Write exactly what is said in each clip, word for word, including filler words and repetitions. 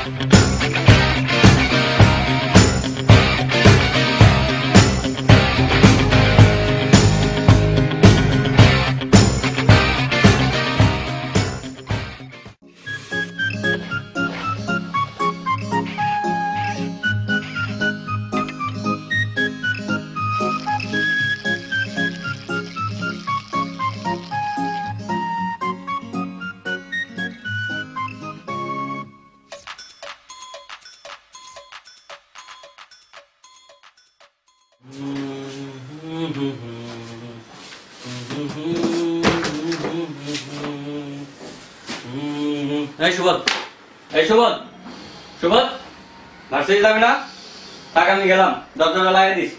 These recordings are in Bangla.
এই সুবোধ, এই সুবোধ, সুবোধ, ভার্সিটি যাবি না? টাকা নিয়ে গেলাম, দরজাটা লাগিয়ে দিস।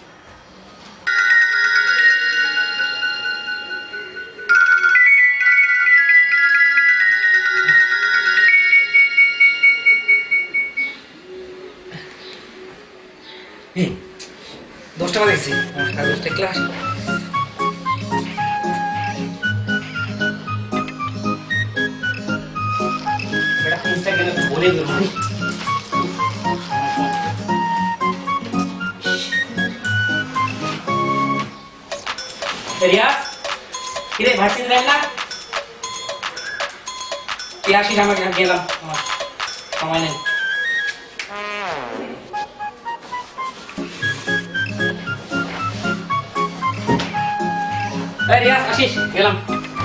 দশটা বাজেছি, সাড়ে দশটা ক্লাস। বলে দিল রিয়াজ, কিরে ভার্সিটি যাই না? তুই আসিস, আমার গেলাম, আমার সময় নেই। রিয়াজ আসিস, গেলাম।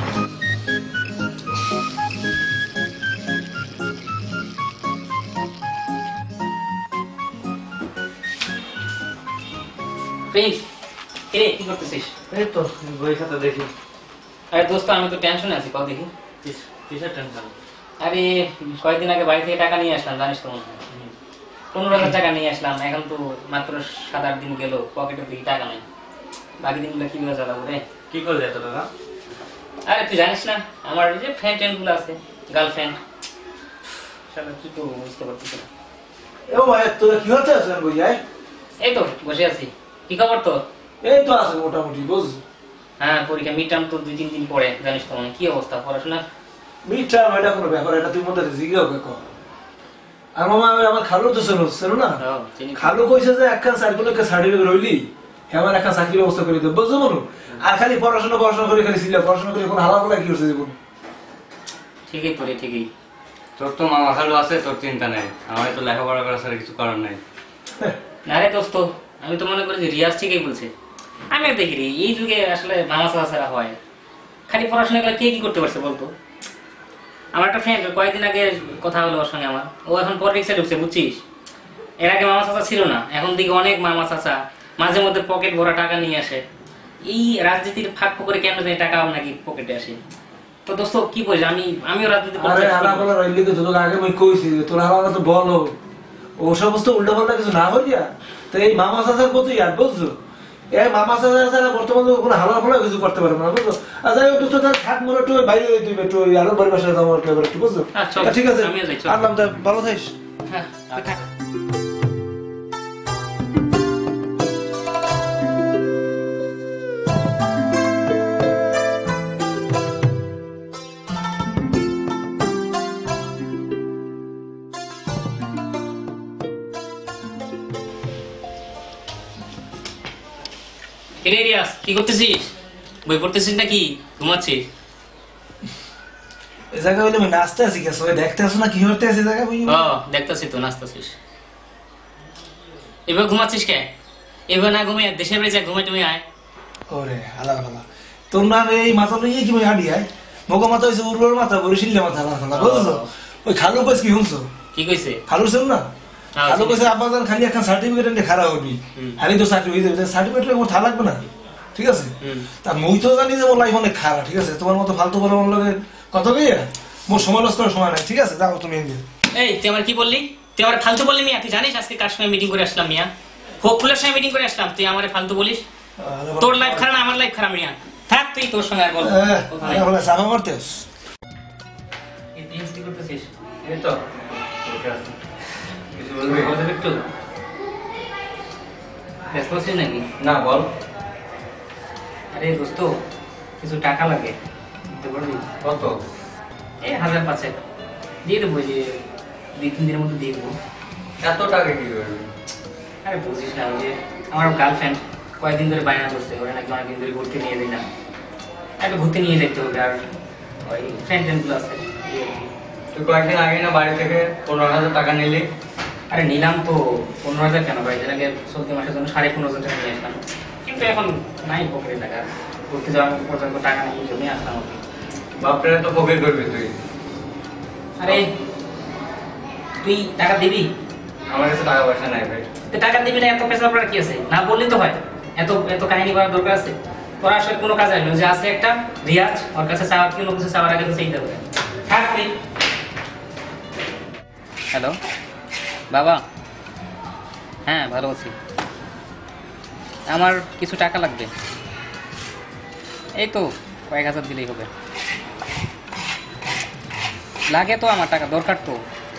প্রিন্স, কিরে কি করতেছিস? এই তো বই খাতা দেখি। আরে দোস্ত, আমি তো টেনশনে আছি, কও দেখি। কিসের টেনশন? আরে কয়েকদিন আগে বাড়ি থেকে টাকা নিয়ে আসলাম, জানিস তো মনে হয় পনেরো হাজার টাকা নিয়ে আসলাম। এখন তো মাত্র সাত আট দিন গেল, পকেটে দিকে টাকা নেই। বাকি দিনগুলো কিভাবে চালাবো রে? কি করলে এত টাকা? আরে তুই জানিস না, আমার যে ফ্রেন্ড ট্রেন্ড গুলো আছে, গার্লফ্রেন্ড, সেটা কি করবো বুঝতে পারছিস না। ও ভাই, তোরা কি হতে আছেন ভাই? এই তো বসে আছি। কি খবর তোর? এই তো আছে মোটামুটি, বুঝ। হ্যাঁ, পরীক্ষা মিড টার্ম তো দুই তিন দিন পরে, জানিস তো মানে কি অবস্থা পড়াশোনা? মিড টার্ম এটা কোনো ব্যাপার, এটা তুই মধ্যে জিজ্ঞাও দেখো। আর মামা আমার খালু তো ছিল ছিল না, খালু কইছে যে একখান সার্কুলারকে সার্টিফিকেট হইলি আমার একখান চাকরির ব্যবস্থা করে দেব, বুঝছো মনু? আর খালি পড়াশোনা পড়াশোনা করে খালি ছিল, পড়াশোনা করে কোনো হালা বলা কি করছে জীবন। ঠিকই তোরে, ঠিকই। তোর তো মামা খালু আছে, তোর চিন্তা নেই। আমার তো লেখাপড়া করার ছাড়া কিছু করার নাই। না রে দোস্ত, আমি তো মনে করি যে রিয়াজ ঠিকই বলছে। আমি দেখি রে, এই যুগে আসলে মামা চাচা ছাড়া হয়, খালি পড়াশোনা করে কে কি করতে পারছে বলতো? আমার একটা ফ্রেন্ড কয়েকদিন আগে কথা হলো ওর সঙ্গে আমার, ও এখন পলিটিক্সে ঢুকছে, বুঝছিস? এর আগে মামা চাচা ছিল না, এখন দিকে অনেক মামা চাচা, মাঝে মধ্যে পকেট ভরা টাকা নিয়ে আসে। এই রাজনীতির ফাঁক করে কেন জানি টাকা নাকি পকেটে আসে। তো দোস্ত কি বলিস, আমি আমিও রাজনীতি করতে। আরে হালা বলা রইলি তো, তোকে আগে মই কইছি তোর হালা তো বলো ও সমস্ত উল্টা পাল্টা কিছু না হইয়া। তো এই মামা চাচার প্রতি আর বুঝছো, এই মামা চাচা ছাড়া বর্তমানে কোনো হালা ফলা কিছু করতে পারবে না, বুঝছো? আর যাই হোক তার থাক মোর একটু বাইরে তুই একটু আরো বাড়ির বাসায় যাবো একটু, বুঝছো? ঠিক আছে, আনলাম, তা ভালো থাকিস। হ্যাঁ থাক। কি করতেছিস? বই পড়তেছিস নাকি ঘুমাচ্ছিস? এই জায়গা হইলে আমি নাচতে আছি, কেসো দেখতে আসো না কি হতে আছে জায়গা বুঝি? ও দেখতাছি তো, নাচতাছিস। এবার ঘুমাচ্ছিস কে? এবার না ঘুমিয়ে দেশের বাড়ি যা, ঘুমাই তুমি আয়। ওরে হালা হালা, তোর না এই মাথা লইয়ে কি মই আডি আয়? মগো মাথা হইছে উর্বর মাথা, বরিশিল্লে মাথা না না, বুঝছো? ওই খালু কইছ কি হুনছো? কি কইছে? খালু শুন না, খালু কইছে আব্বাজান খালি একটা সার্টিফিকেট এনে খারাপ হবি, খালি তো সার্টিফিকেট সার্টিফিকেট লাগবে, থা লাগবে না, ঠিক আছে? তা মুই তো জানি যে মোর লাইফ অনেক খারাপ, ঠিক আছে? তোমার মতো ফালতু বড় মন লাগে কত কইয়া মোর সমালোচনার সময় নাই, ঠিক আছে? যাও তুমি এনে। এই তুই আমার কি বললি? তুই আমার ফালতু বললি মিয়া? তুই জানিস আজকে কার সঙ্গে মিটিং করে আসলাম মিয়া? হোপফুলের সঙ্গে মিটিং করে আসলাম, তুই আমারে ফালতু বলিস? তোর লাইফ খারাপ না আমার লাইফ খারাপ মিয়া? থাক তুই, তোর সঙ্গে আর বলবো না। হ্যাঁ হলো সাফা মারতেছ। এই পিএইচডি করতেছিস? এই তো কিছু বলবি? বলবি একটু? ব্যস্ত আছিস নাকি? না বল। আরে দোস্ত, কিছু টাকা লাগে, দিতে পারবি? কত? এই হাজার পাঁচেক দিয়ে দেবো, যে দুই তিন দিনের মধ্যে দিয়ে দেবো। এত টাকা কি করবে? আরে বুঝিস না, ওই যে আমার গার্লফ্রেন্ড কয়েকদিন ধরে বায়না করছে, ওরা নাকি অনেকদিন ধরে ঘুরতে নিয়ে যায় না, একটা ঘুরতে নিয়ে যেতে হবে। আর ওই ফ্রেন্ড ফ্রেন্ডগুলো আছে এই আর কি। তুই কয়েকদিন আগে না বাড়ি থেকে পনেরো হাজার টাকা নিলি? আরে নিলাম তো পনেরো হাজার কেন ভাই, এর আগে চলতি মাসের জন্য সাড়ে পনেরো হাজার টাকা নিয়ে আসলাম, কিন্তু এখন নাই পকেটে টাকা, ঘুরতে যাওয়ার পর্যন্ত টাকা নেই, জমি আসলাম আর কি। বাপরে তো পকেট করবি তুই। আরে তুই টাকা দিবি? আমার কাছে টাকা পয়সা নাই ভাই। তো টাকা দিবি না, এত পেছাল করার কি আছে? না বললেই তো হয়, এত এত কাহিনী করার দরকার আছে? তোর আসলে কোনো কাজ আসবে যে আছে একটা রিয়াজ, ওর কাছে চাওয়া কি কিছু চাওয়ার আগে তো চাইতে হবে। থাক তুই। হ্যালো বাবা, হ্যাঁ ভালো আছি। আমার কিছু টাকা লাগবে, এই তো কয়েক হাজার দিলেই হবে। লাগে তো, আমার টাকা দরকার তো,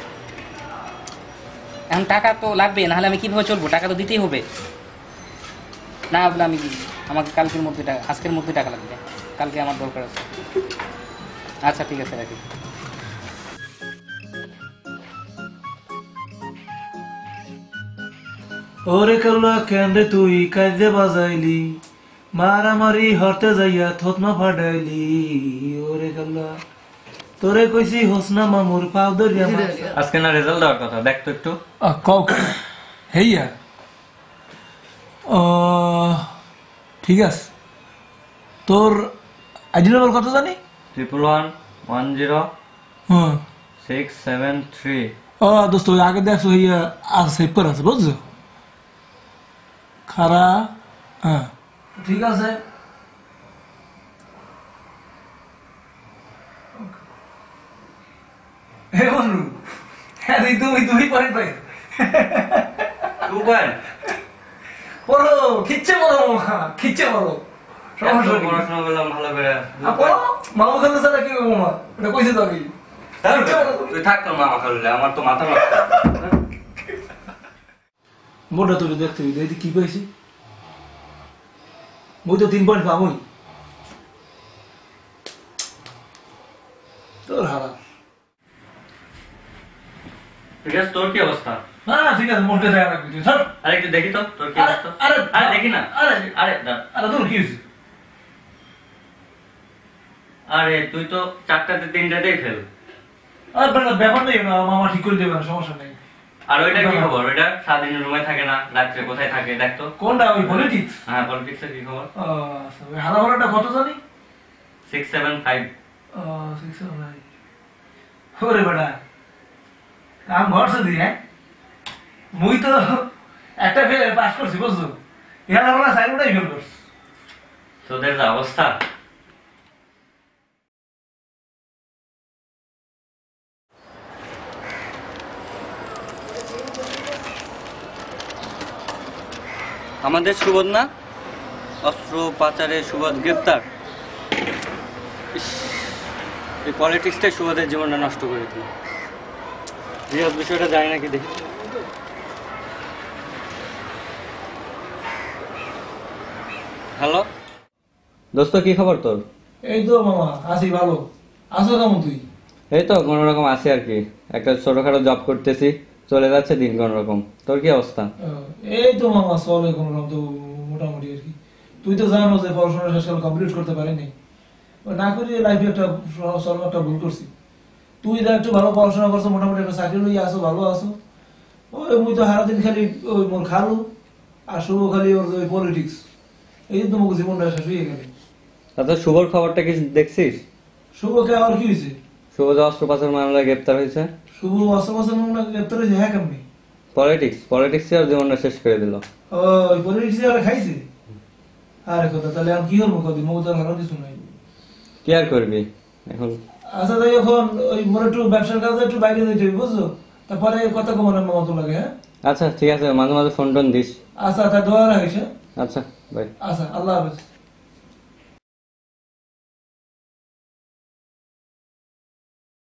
এখন টাকা তো লাগবে, নাহলে আমি কিভাবে চলবো? টাকা তো দিতেই হবে। না বলে আমি আমাকে কালকের মধ্যে টাকা, আজকের মধ্যে টাকা লাগবে, কালকে আমার দরকার আছে। আচ্ছা ঠিক আছে, রাখি। ওরে কাল্লা কেন রে তুই কাজে বাজাইলি, মারামারি হরতে যাইয়া থতমা ফাটাইলি। ওরে কাল্লা তোরে কইছি হোসনা মামুর পাও ধরিয়া মার। আজকে না রেজাল্ট দেওয়ার কথা, দেখ তো একটু। কক হেইয়া ও ঠিক আছে। তোর আইডি নাম্বার কত জানি? ট্রিপল ওয়ান ওয়ান জিরো হ্যাঁ সিক্স সেভেন থ্রি। ও দোস্ত ওই আগে দেখছো হইয়া আর সেভ করে আছে বুঝছো? খারা হ্যাঁ ঠিক আছে। হে বন্ধু, হ্যাঁ তুমি তুমি পয়েন্ট পাই টু পয়েন্ট পড়ো, খিচ্ছে পড়ো মামা, খিচ্ছে পড়ো, সমস্যা নেই। পড়াশোনা করলাম ভালো করে। আর পড়ো, মামা খাতে ছাড়া কি করবো মামা, এটা কইছে তো আমি। তুই থাক তোর মামা খাললে, আমার তো মাথা নষ্ট। মোটা তোর দেখতে দেখি কি পাইছি, মই তো তিন পয়েন্ট পাবই। তোর হারা ঠিক আছে, তোর কি অবস্থা? না না ঠিক আছে, মোটে দেখা লাগবে তুই, ছাড়। আরে একটু দেখি তো তোর কি আরে, অবস্থা। আরে, আরে দেখি না। আরে, আরে দাঁড়া। আরে তোর কি হয়েছে? আরে তুই তো চারটাতে তিনটাতেই ফেল। আরে বেটা ব্যাপার নেই না, মামা ঠিক করে দেবে না, সমস্যা নেই। আর ওইটা কি খবর? ওইটা সারাদিন রুমে থাকে না, রাত্রে কোথায় থাকে দেখ তো। কোনটা ওই পলিটিক্স? হ্যাঁ পলিটিক্সের কি খবর? আচ্ছা ওই হারা ভাড়াটা কত জানি? Six seven five. Six seven. ওরে বেটা কাম ঘরছে দি, হ্যাঁ মুই তো একটা ফেলে পাস করছি বুঝছো, এখানে আমরা সাইডটাই ফেল করছি। তোদের যে অবস্থা। আমাদের সুবোধ না, অস্ত্র পাচারে সুবোধ গ্রেপ্তার। ইস, এই পলিটিক্সটাই সুবোধের জীবনটা নষ্ট করে দিল। রিয়াজ বিষয়টা জানি নাকি দেখি। হ্যালো দোস্ত, কি খবর তোর? এই তো মামা আছি ভালো, আছো কেমন তুই? এই তো কোনো রকম আছি আর কি, একটা ছোটখাটো জব করতেছি, চলে যাচ্ছে দিন কোন রকম। তোর কি অবস্থা? আহ, এই তো মামা চলে কোনো রকম তো মোটামুটি আর কি। তুই তো জানো যে পড়াশোনা শেষ কমপ্লিট করতে পারিনি, না করি লাইফে একটা চরম একটা ভুল করছি। তুই যা একটু ভালো পড়াশোনা করছো, মোটামুটি একটা চাকরি লইয়া আসো, ভালো আছো। ওই মুই তো সারাদিন খালি ওই মোর খালু আর শুভ খালি ওর ওই পলিটিক্স, এই তো মুখ জীবনটা শেষ হয়ে গেল। তাতে শুভর খবরটা কি দেখছিস? শুভকে আর কি হয়েছে? শুভ যে অস্ত্র পাচার মামলায় গ্রেপ্তার হয়েছে। শুভ অস্ত্র পাচার মামলা গ্রেপ্তার হয়েছে? হ্যাঁ কেমনি? পলিটিক্স পলিটিক্স আর জীবনটা শেষ করে দিল। ওই পলিটিক্স আর খাইছে? আরে কথা, তাহলে আমি কি করবো কদি, মুখ তো হারার কিছু নাই। কি আর করবি এখন? আচ্ছা তাই এখন ওই মোর একটু ব্যবসার কাজে একটু বাইরে যেতে হবে বুঝছো, তারপরে কথা কমানোর মতো লাগে। হ্যাঁ আচ্ছা ঠিক আছে, মাঝে মাঝে ফোন টোন দিস। আচ্ছা তা দোয়া রাখিস। হ্যাঁ আচ্ছা বাই। আচ্ছা আল্লাহ হাফেজ।